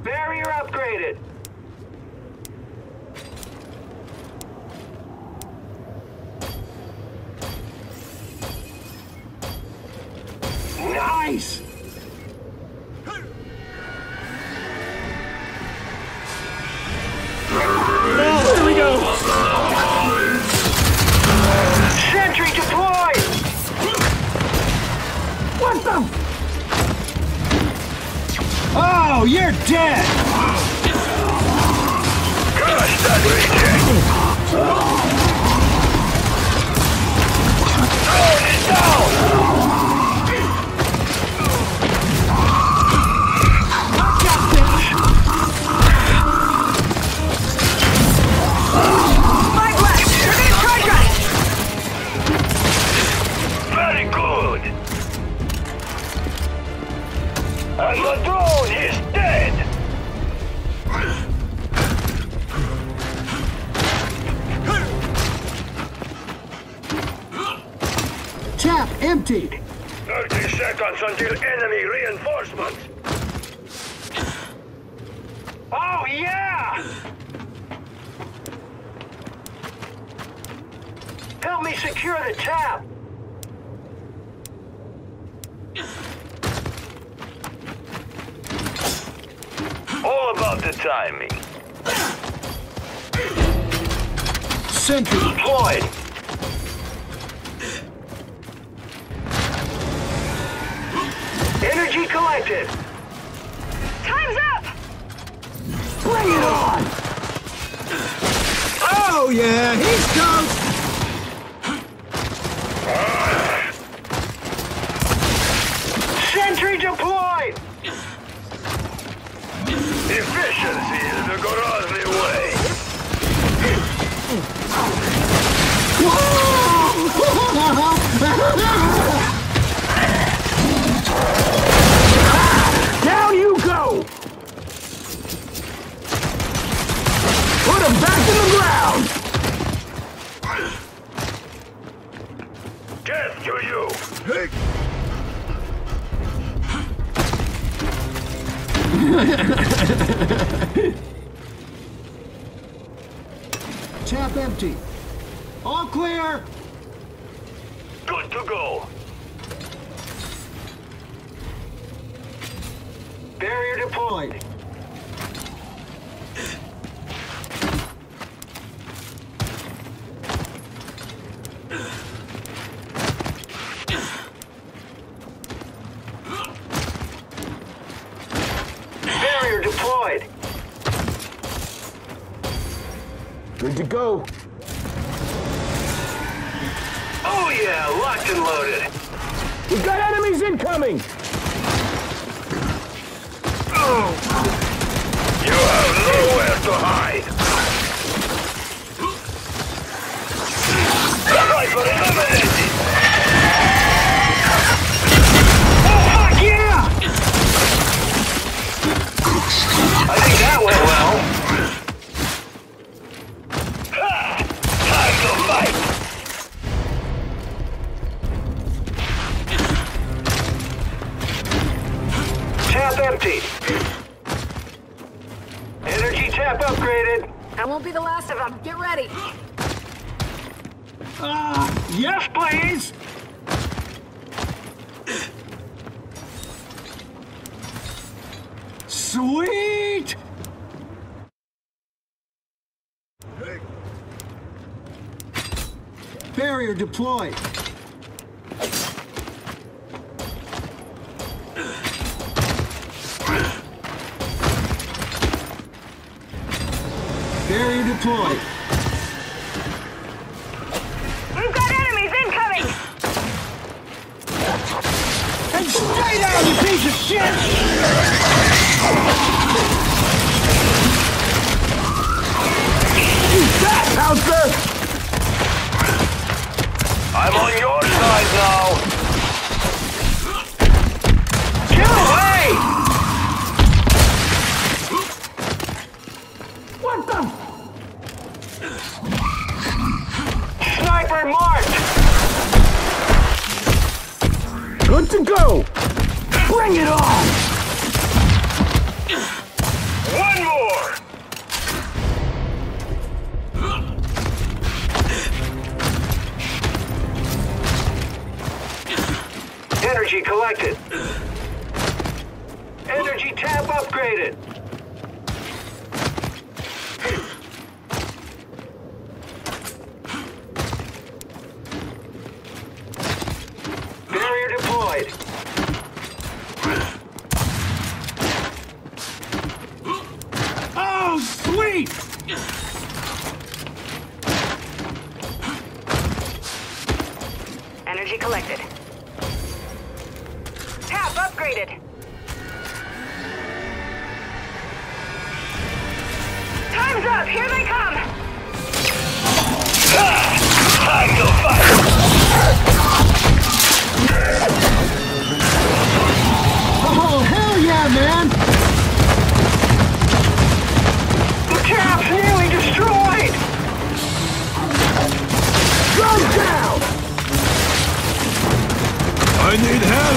Barrier upgraded. Nice! There we go! Sentry deployed! What the? Oh, you're dead! Gosh, that reject! Drone is down! Very good! And the drone is dead! Tap emptied! 30 seconds until enemy reinforcements! Oh, yeah! Help me secure the tap! All about the timing. Sentry Deployed! Energy collected! Time's up! Bring it on! Oh yeah, he's toast! Sentry deployed! Efficiency is the Grozny way! Down you go! Put him back in the ground! Death to you! Tap empty. All clear! Good to go! Barrier deployed! Barrier deployed! Good to go. Oh yeah, locked and loaded! We've got enemies incoming! You have nowhere to hide! Sniper eliminated! Oh, fuck yeah! I think that went well. Ha! Time to fight! Tap emptied. Energy tap upgraded. That won't be the last of them. Get ready. Yes, please! Sweet! Barrier deployed. Barrier deployed. We've got enemies incoming! And stay down, you piece of shit! Eat that, Pouncer! I'm on your side now. Kill away! What the? Sniper marked! Good to go! Bring it on! Energy tap upgraded. Barrier deployed. Oh, sweet! Energy collected. Tap upgraded. Time's up! Here they come! Time to fight! Oh, hell yeah, man! The tap's nearly destroyed! Go down! I need help!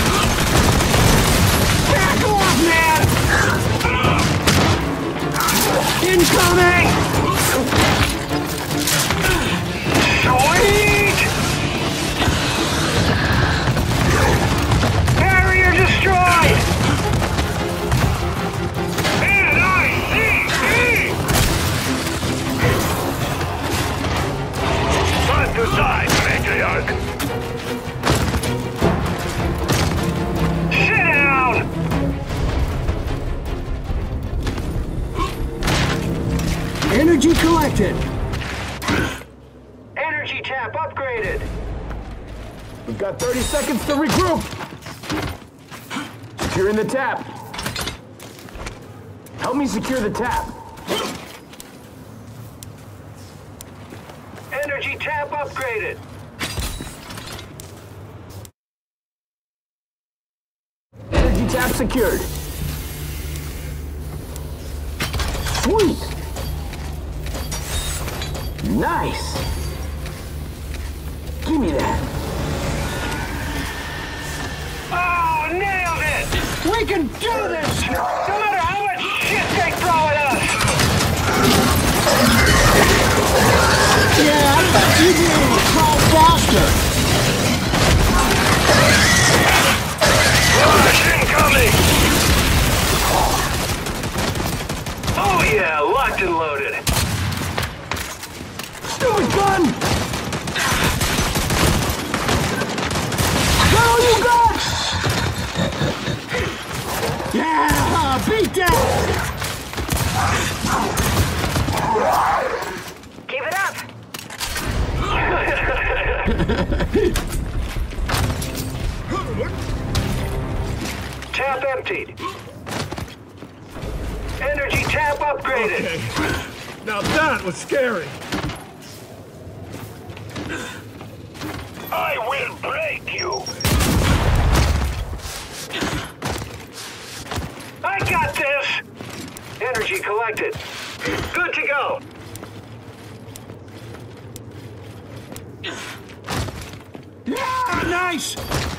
Back off, man! Incoming! Sweet! Barrier destroyed! N-I-C-E! Time to die, matriarch! Sit down! Energy collected! Energy tap upgraded! We've got 30 seconds to regroup! Securing the tap. Help me secure the tap. Energy tap upgraded! Energy tap secured. Sweet! Nice! Give me that. Oh, nailed it! We can do this! No matter how much shit they throw at us! Yeah, I bet you'd be able to crawl faster. Rush incoming! Oh yeah, locked and loaded. Stupid gun! Is that all you got? Yeah, beat that! Keep it up! Tap emptied. Energy tap upgraded. Okay. Now that was scary. I will break you. I got this. Energy collected. Good to go. Yeah, nice!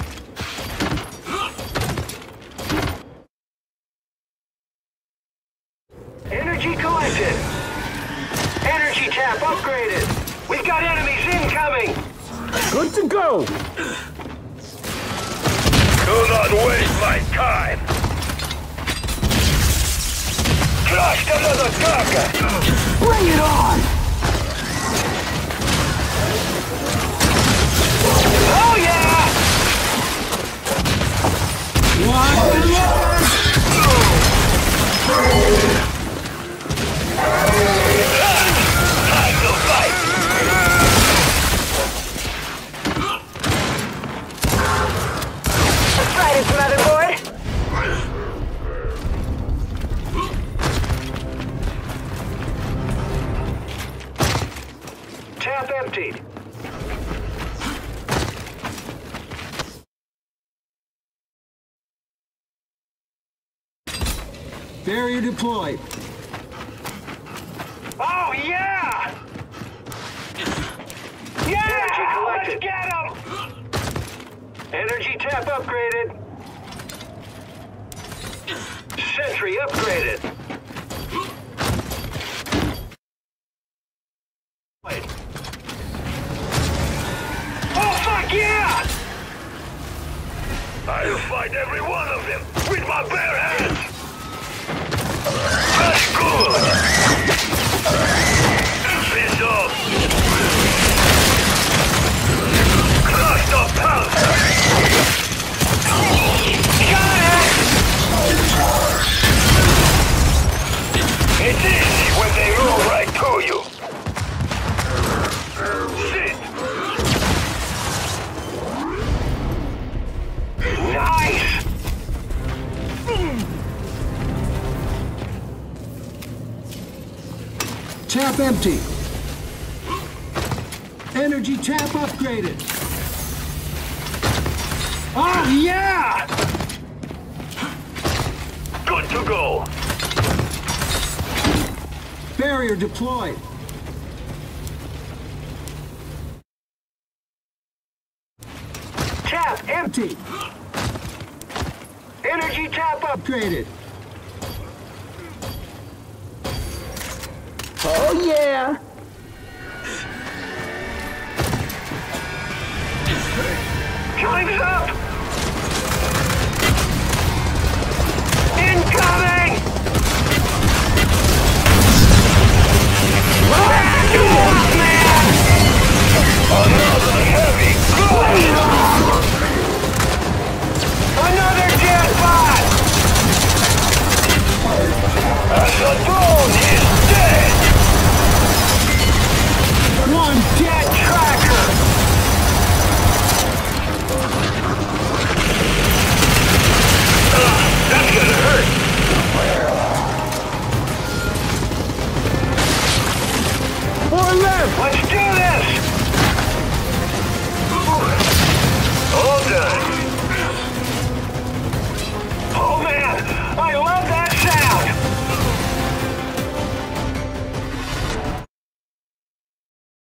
Energy collected. Energy tap upgraded. We've got enemies incoming. Good to go! Do not waste my time. Crushed another target. Bring it on! Oh yeah! Time to fight! Let's try this, motherboard! Tap emptied. Barrier deployed. Oh yeah! Yeah! Let's get him! Energy tap upgraded. Sentry upgraded. Oh fuck yeah! I'll fight every one of them with my bare hands! tap empty. Energy tap upgraded. Oh, yeah! Good to go. Barrier deployed. Tap empty. Energy tap Upgraded. Oh yeah! Killing's up! Incoming! Back off, man! Another heavy crush! Another dead bot! The drone is dead! One dead tracker! That's gonna hurt! Four left! Let's